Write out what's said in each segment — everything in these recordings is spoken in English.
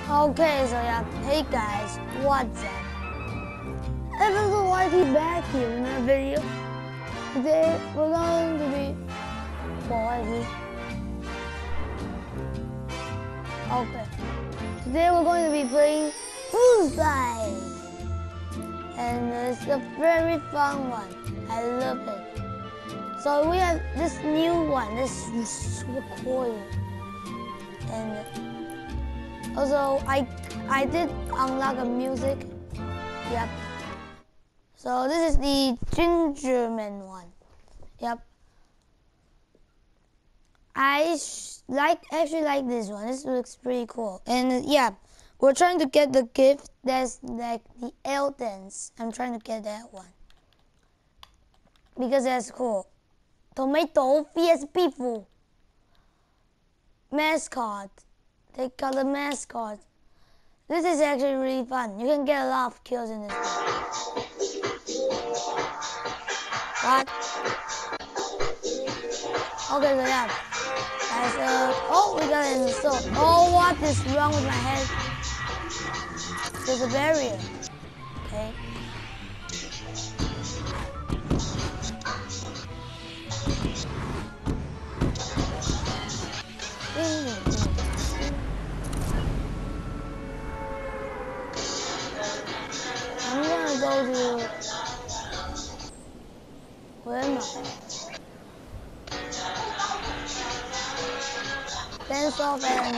Okay, so yeah, hey guys, what's up? Episode YT back here in a video. Today we're going to be Okay. Today we're going to be playing Poolside. And it's a very fun one. I love it. So we have this new one, this recording. And also I did unlock a music. Yep. So this is the Gingerman one. Yep. I actually like this one. This looks pretty cool. And yeah, we're trying to get the gift that's like the Eldens. I'm trying to get that one because that's cool. Tomato fierce people. Mascot. They got a mascot. This is actually really fun. You can get a lot of kills in this one. What? Okay, so yeah. Guys, oh, we got an install. Oh, what is wrong with my head? There's a barrier. Okay. I'm gonna go to... Where am I? Dance off and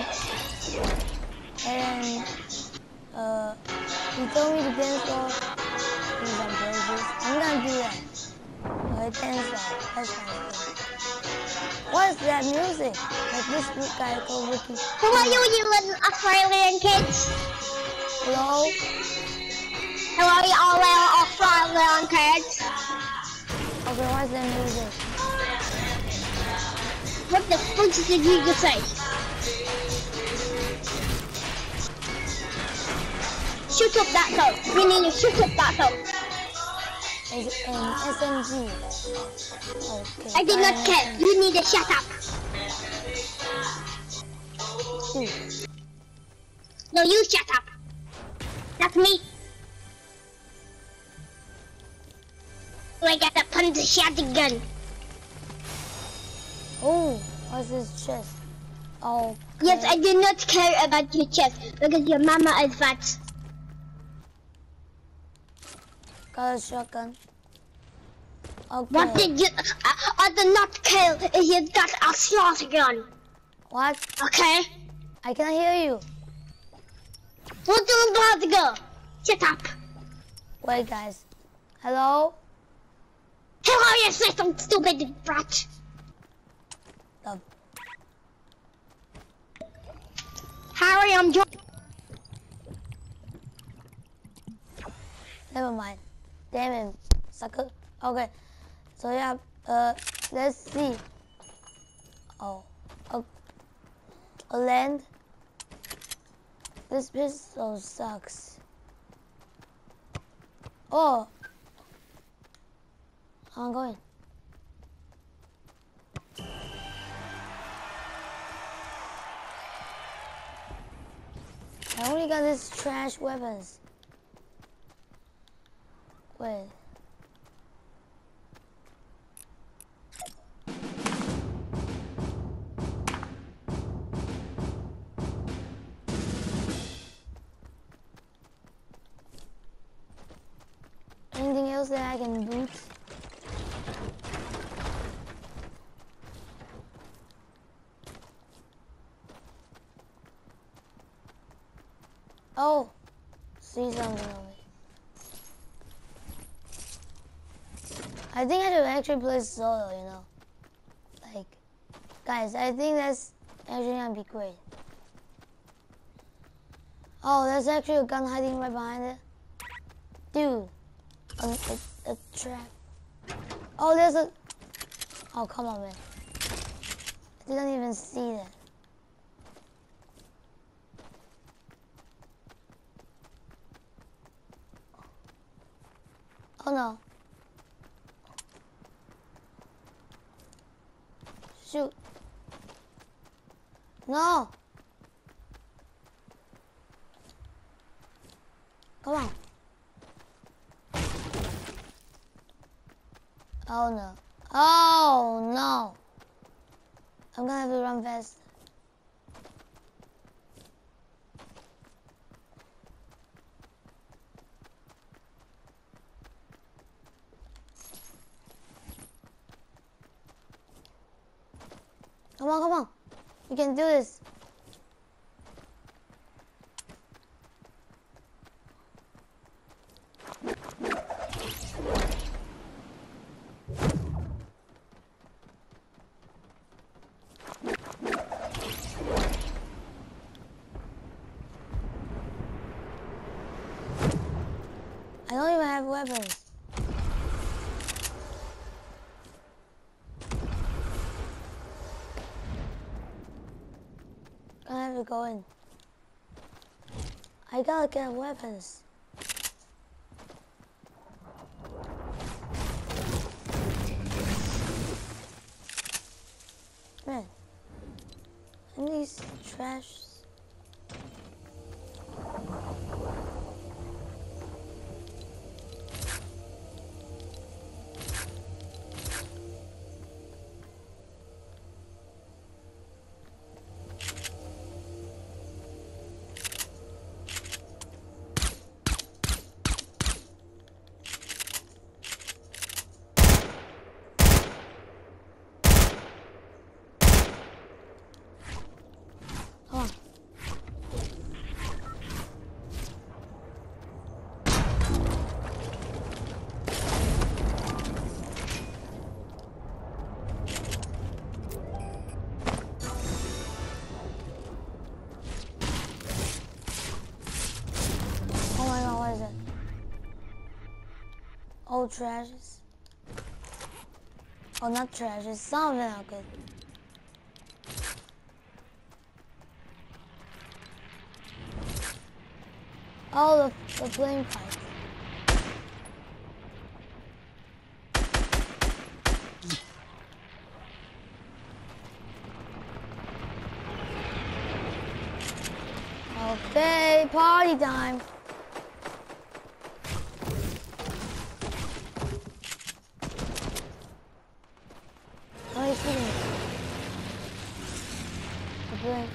he told me to dance off in some places. I'm gonna do that. Okay, dance off. That's fine. What is that music? Like this guy called Ricky. Who are you little Australian kids? Hello? Hello, you all little Australian kids. Okay, what's that music? What the fuck did you just say? Shoot up that though. We need to shoot up that though. SMG. Okay. I did not care. You need to shut up. Shoot. No, you shut up. That's me. I got a punch shotgun. Oh, what's this chest? Oh. Okay. Yes, I do not care about your chest because your mama is fat. Got a shotgun. Okay. What did you? I do not care if you got a shotgun. What? Okay. I can hear you. What do you want to go? Shut up. Wait, guys. Hello? Hello, you little stupid brat. Oh. Harry, I'm John. Never mind. Damn it, sucker. Okay. So yeah, let's see. Oh, a land. This pistol sucks. Oh, I'm going. I only got these trash weapons. Wait. Anything else that I can boot? Oh, see something on me. I think I should actually play solo, you know. Like, guys, I think that's actually gonna be great. Oh, there's actually a gun hiding right behind it. Dude, a trap. Oh, there's a... Oh, come on, man. I didn't even see that. Oh, no. Shoot. No. Come on. Oh no. Oh no. I'm gonna have to run fast. Come on, come on. We can do this. I don't even have weapons. I have to go in. I gotta get weapons. Man, and these trash. Old trashes. Oh, not trashes. Some of them are good. Oh, the flame pipe. Okay, party time. Oh, he's shooting me. The flame.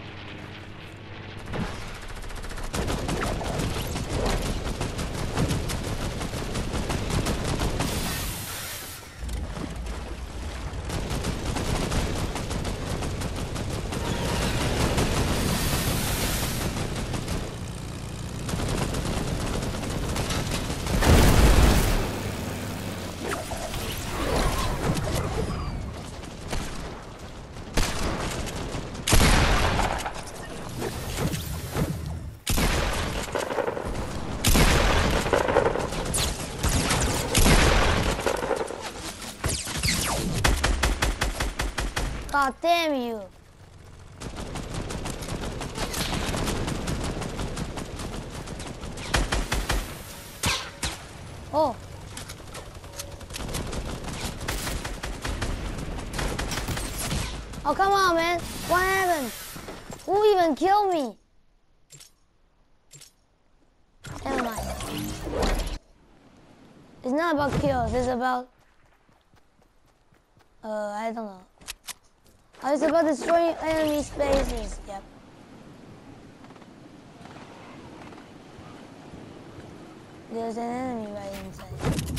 God damn you. Oh. Oh, come on, man. What happened? Who even killed me? Never mind. It's not about kills, it's about... I don't know. Oh, it's about destroying enemy spaces. Yep. There's an enemy right inside.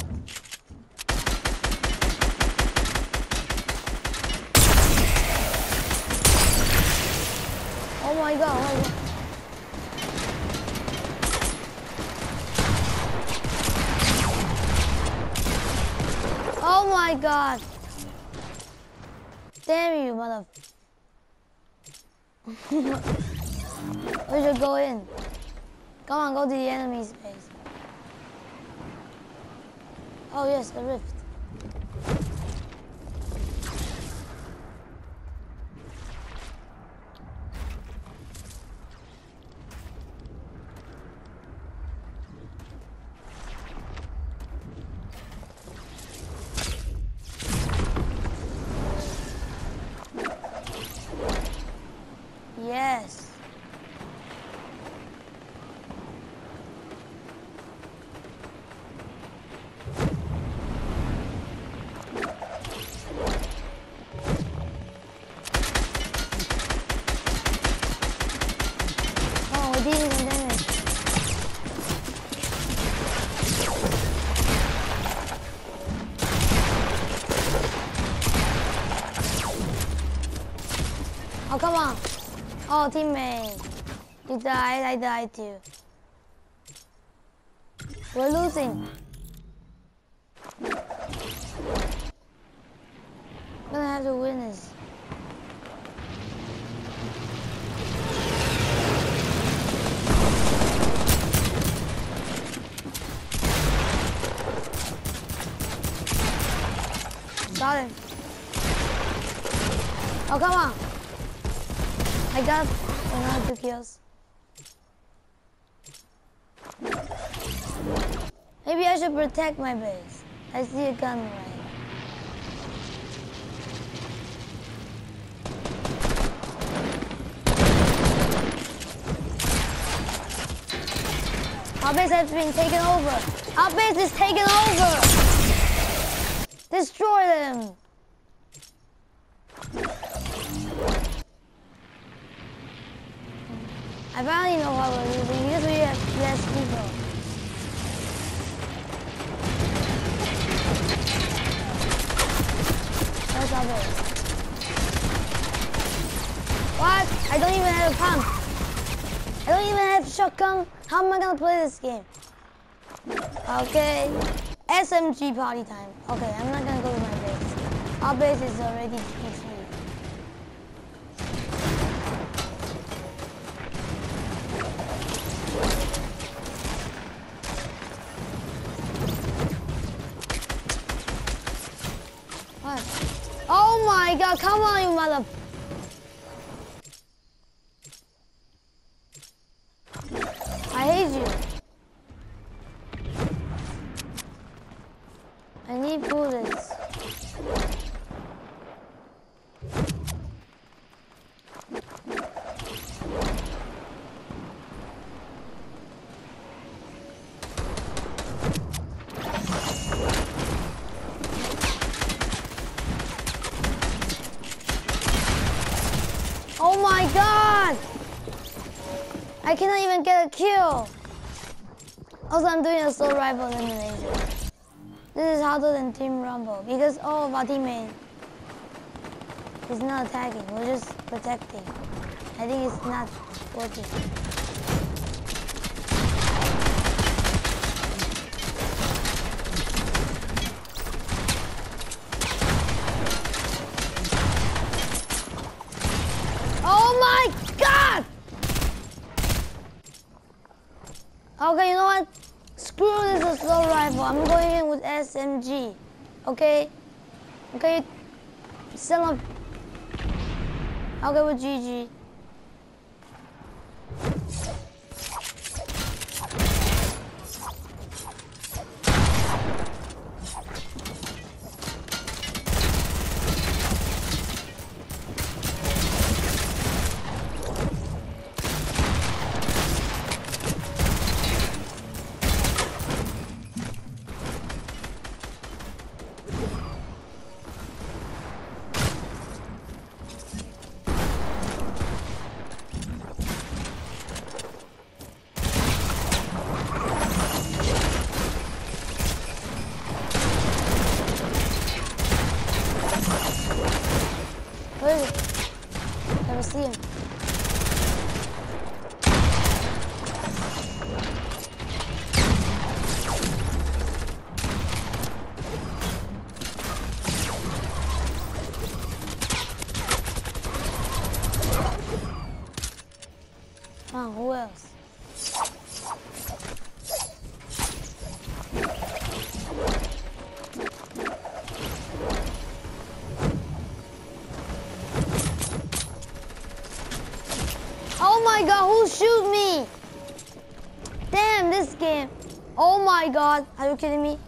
Oh my god, oh my god. Oh my god. Damn you, mother. We should go in. Come on, go to the enemy space. Oh yes, the rift. Yes. didn't condemn it. Oh, come on. Oh, teammate. You died, I died too. We're losing. I'm gonna have to win this. Got him. Oh, come on. I got another 2 kills. Maybe I should protect my base. I see a gun right. Our base has been taken over. Our base is taken over. Destroy them. I finally know how we're losing because we have less people. That's our base. What? I don't even have a pump. I don't even have shotgun. How am I gonna play this game? Okay. SMG party time. Okay, I'm not gonna go to my base. Our base is already destroyed. What? Oh my god, come on, you mother... I hate you. I need bullets. Oh my god! I cannot even get a kill. Also, I'm doing assault rifle elimination. This is harder than Team Rumble because all of our teammates is not attacking. We're just protecting. I think it's not working. Oh my god! Okay, you know what? Screw this assault rifle. I'm going in with SMG. Okay? Okay? Son of... I'll go with GG. Where is it? Never see him. Oh, who else? Oh my god, who shoot me? Damn, this game. Oh my god, are you kidding me?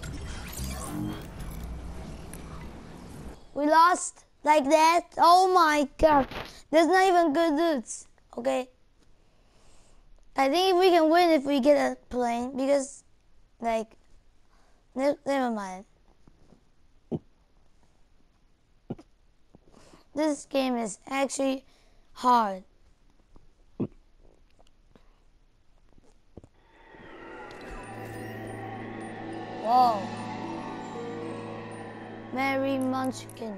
We lost like that? Oh my god. There's not even good loots. Okay. I think we can win if we get a plane because, like, never mind. This game is actually hard. Mary Munchkin.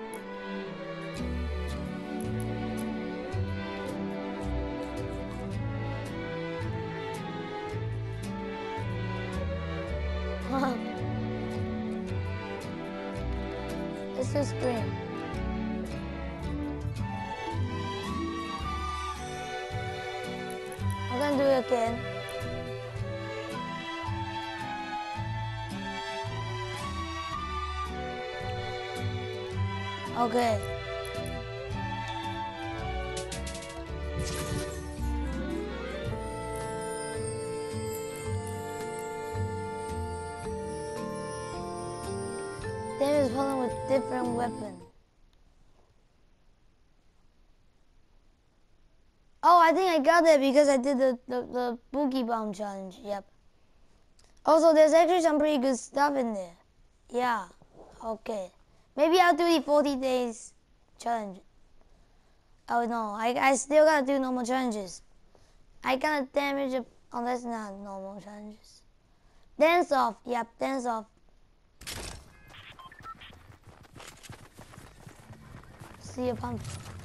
It's a scream. I'm gonna do it again. Okay. David's pulling with different weapon. Oh, I think I got it because I did the Boogie Bomb challenge. Yep. Also, there's actually some pretty good stuff in there. Yeah. Okay. Maybe I'll do the 40 days challenge. Oh no, I still gotta do normal challenges. I gotta damage it unless not normal challenges. Dance off. Yep, dance off. See a pump.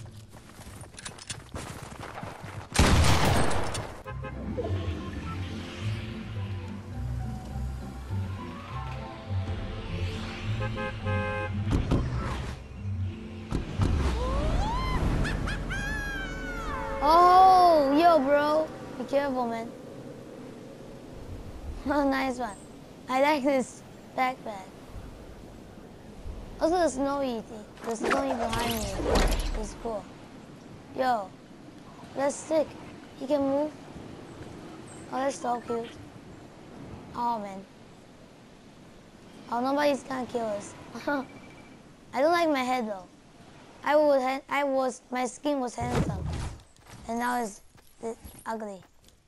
Oh, yo, bro. Be careful, man. Oh, nice one. I like this backpack. Also, the snowy thing. The snowy behind me is cool. Yo, that's sick. He can move. Oh, that's so cute. Oh, man. Oh, nobody's gonna kill us. I don't like my head, though. My skin was handsome. And now it's ugly.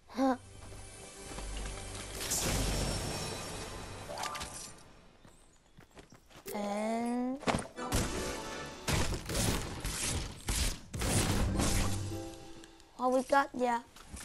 And what we got? Yeah.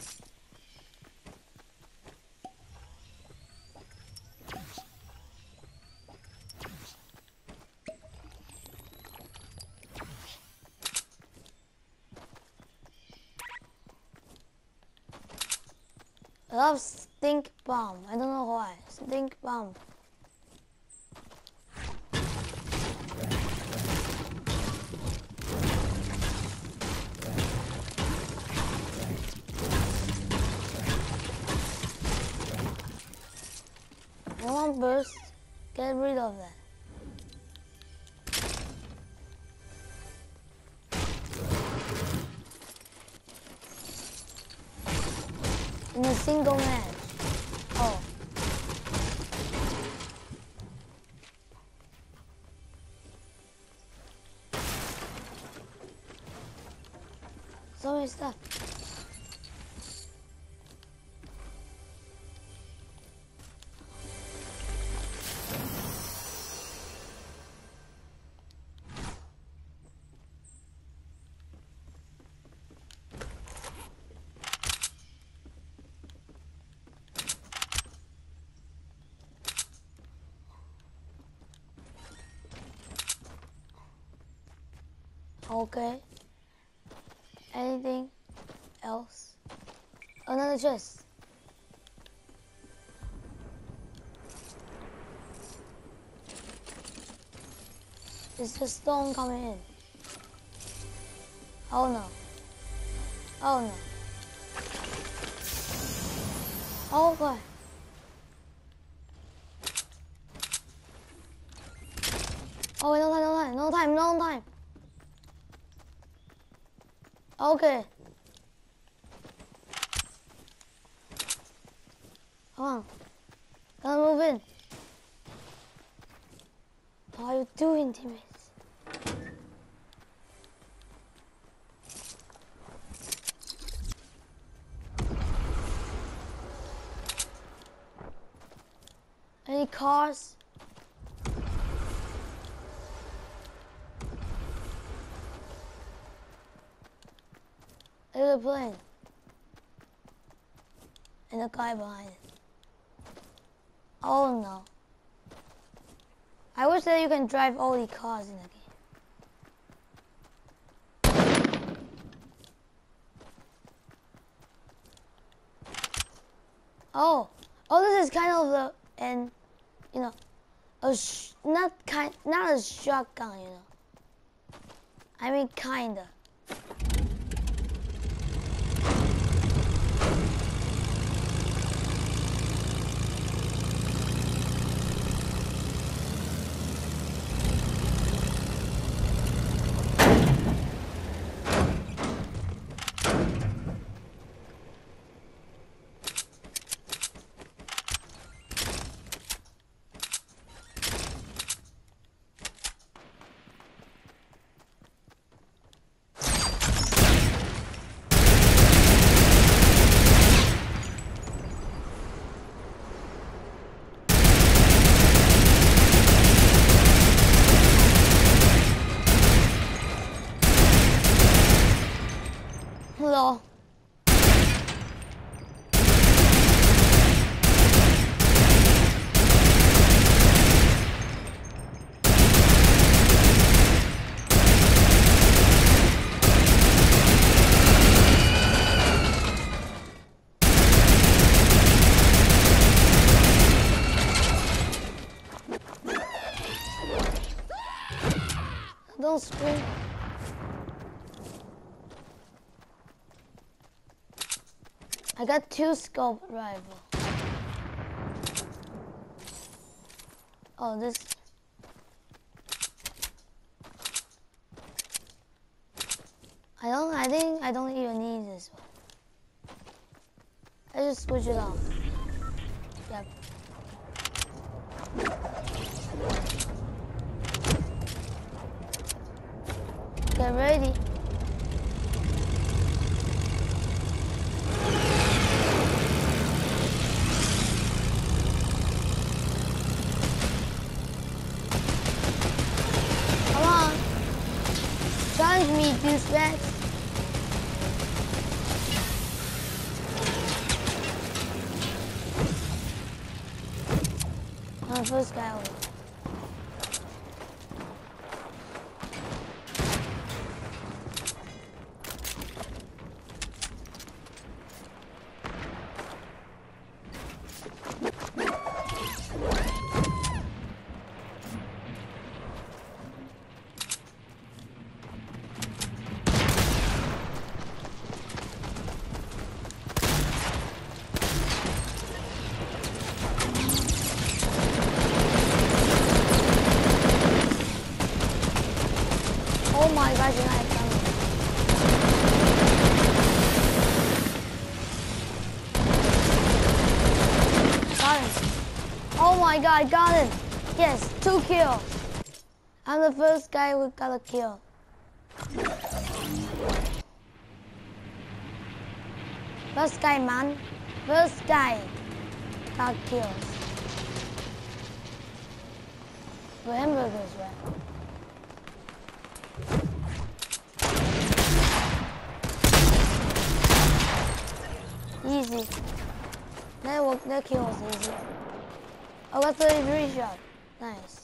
I love stink bomb. I don't know why. Stink bomb. I want burst. Get rid of that. In a single match. Oh. So many stuff. Okay. Anything else? Another chest. Is the stone coming in? Oh no. Oh no. Oh god. Oh wait, no time. Okay. Come on. Gotta move in. What are you doing, teammates? Any cars? There's a plane. And a guy behind it. Oh no. I wish that you can drive all the cars in the game. Oh, this is kind of not a shotgun, I mean, kinda. Hello. Don't scream. I got 2 scope rifle. Oh, this. I think I don't even need this one. I just switch it off. Yep. Get ready. Come on. Challenge me, douchebag. I'm the first guy over. Oh my gosh, you know I found it. Got him. Oh my god, got him. Yes, 2 kills. I'm the first guy who got a kill. First guy, man. First guy got kills. For hamburgers, right? Easy. That kill was easy. I got 33 shot. Nice.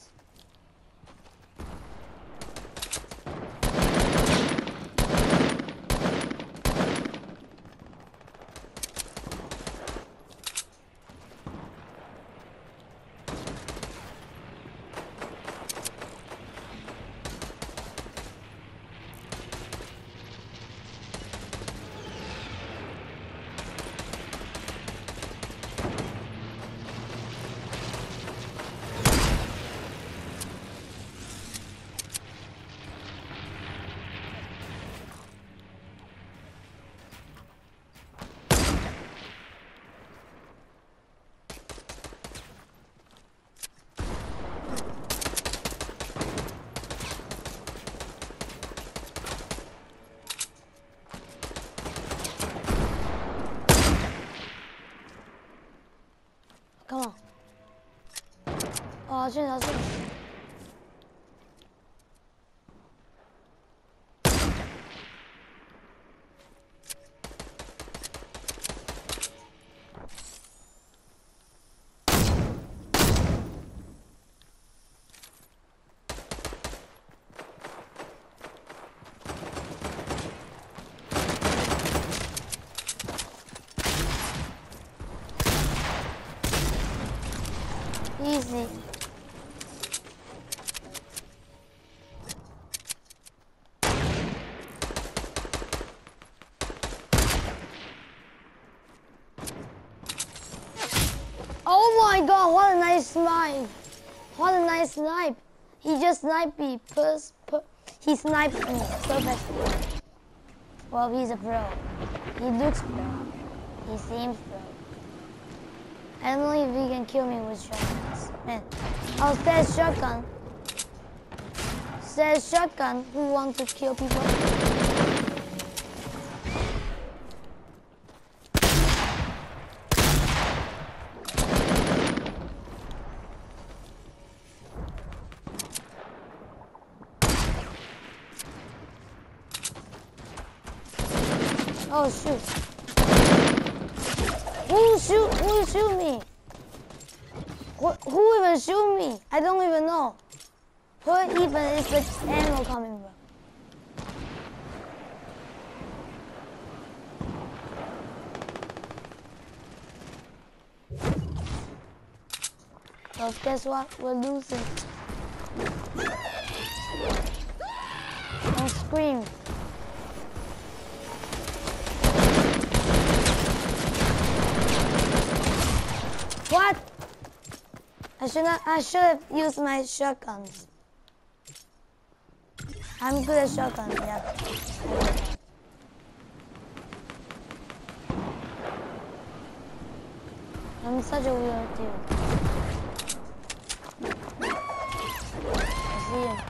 Come on. Oh, 这条线。 Easy. Oh my god, what a nice snipe. What a nice snipe. He just sniped me. He sniped me perfectly. Well, he's a pro. He looks pro. He seems pro. I don't know if he can kill me with shotguns. Man. Oh, there's shotgun. There's shotgun. Who wants to kill people? Oh shoot! Who shoot me? Who even shoot me? I don't even know. Where even is the ammo coming from? Well, guess what? We're losing. Don't scream. What? I should have used my shotguns. I'm good at shotguns, yeah. I'm such a weird dude. I see him.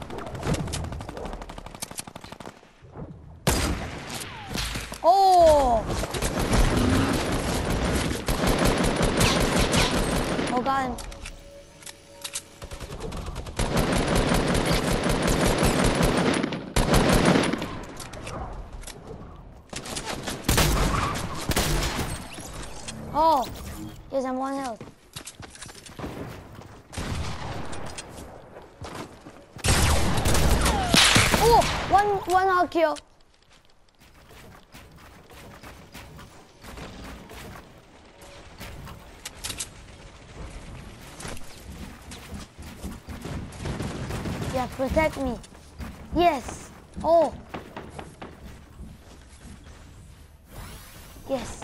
Oh! Oh, got him. Oh, yes, I'm 1 health. Oh, one hard kill. Yeah, protect me. Yes. Oh. Yes.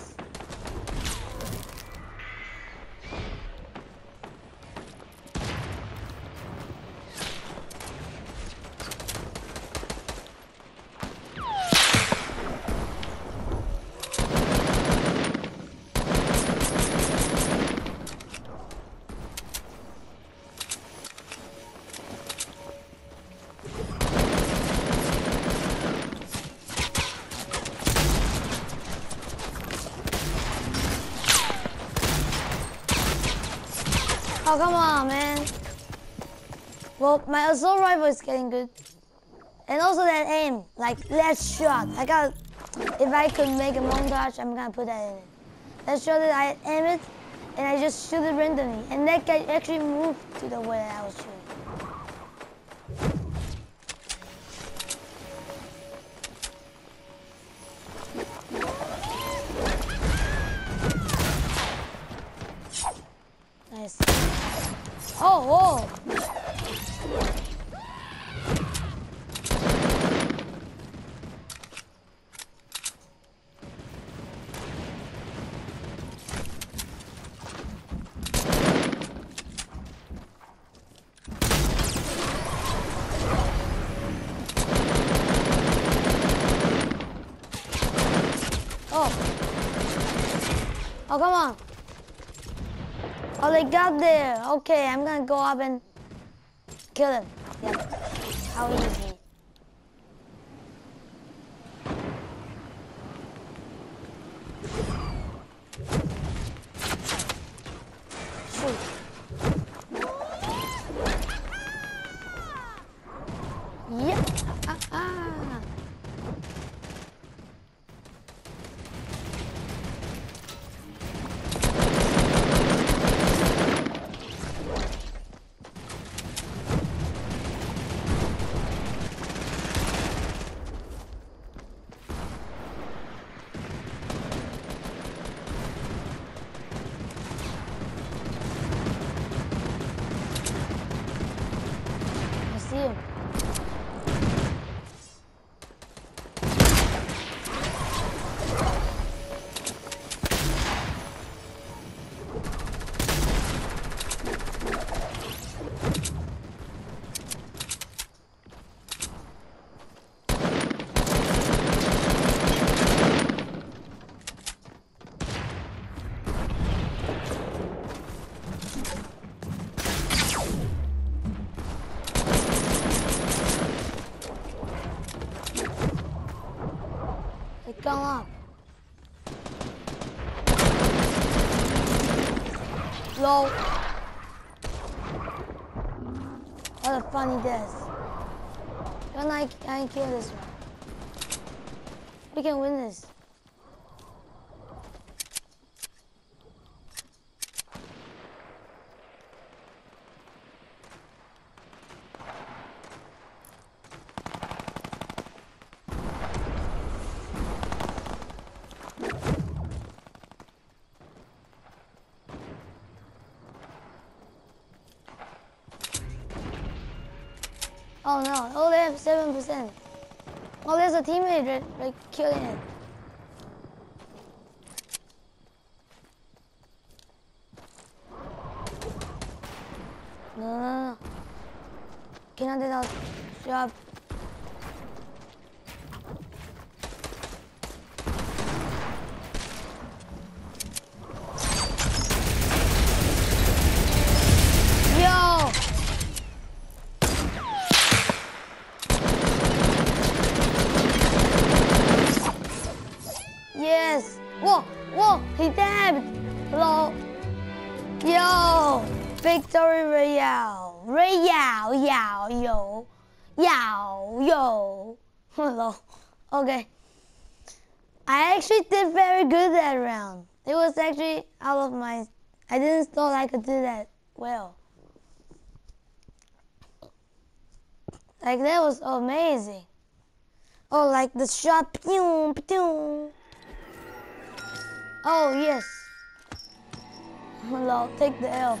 Oh, come on, man. Well, my assault rifle is getting good. And also that aim, like, last shot. If I could make a montage, I'm gonna put that in it. That shot that I aim it, and I just shoot it randomly. And that guy actually moved to the way that I was shooting. Nice. Oh, whoa. Oh, come on. Oh, they got there. Okay, I'm gonna go up and kill him. Yeah. How easy. Shoot. Yep. Lol. What a funny death. Can I kill this one? We can win this. Oh no, oh they have 7%. Oh, there's a teammate like killing it. No. Cannot do that. Shut up. Yo! Yes! Whoa! Whoa! He dabbed! Hello! Yo! Victory Royale! Royale! Yow! Yo! Yow! Yo! Hello. Okay. I actually did very good that round. It was actually out of my... I didn't thought I could do that well. Like, that was amazing. Oh, like the shot. Pew, pew. Oh, yes. Hello, take the L.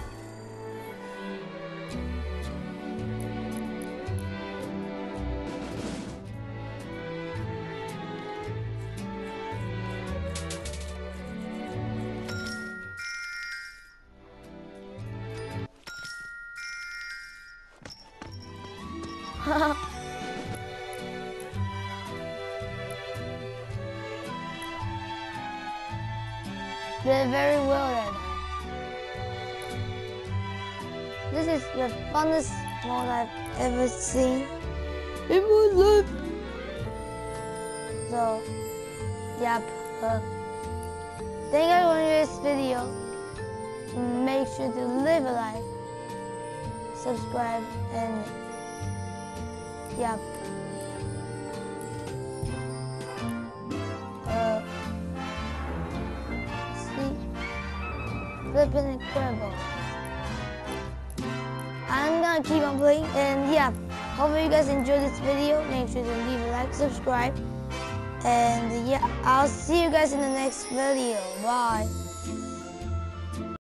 Did very well that night. This is the funnest mode I've ever seen. It was live. So, yep. Thank you for watching this video. Make sure to leave a like, subscribe, and yep. Flipping incredible. I'm gonna keep on playing, and yeah, hopefully you guys enjoyed this video. Make sure to leave a like, subscribe, and yeah, I'll see you guys in the next video. Bye.